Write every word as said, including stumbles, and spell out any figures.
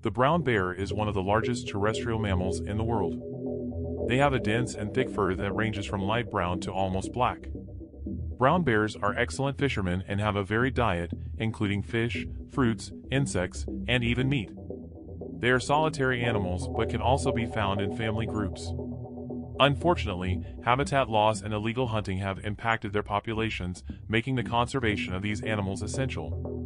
The brown bear is one of the largest terrestrial mammals in the world. They have a dense and thick fur that ranges from light brown to almost black. Brown bears are excellent fishermen and have a varied diet, including fish, fruits, insects, and even meat. They are solitary animals but can also be found in family groups. Unfortunately, habitat loss and illegal hunting have impacted their populations, making the conservation of these animals essential.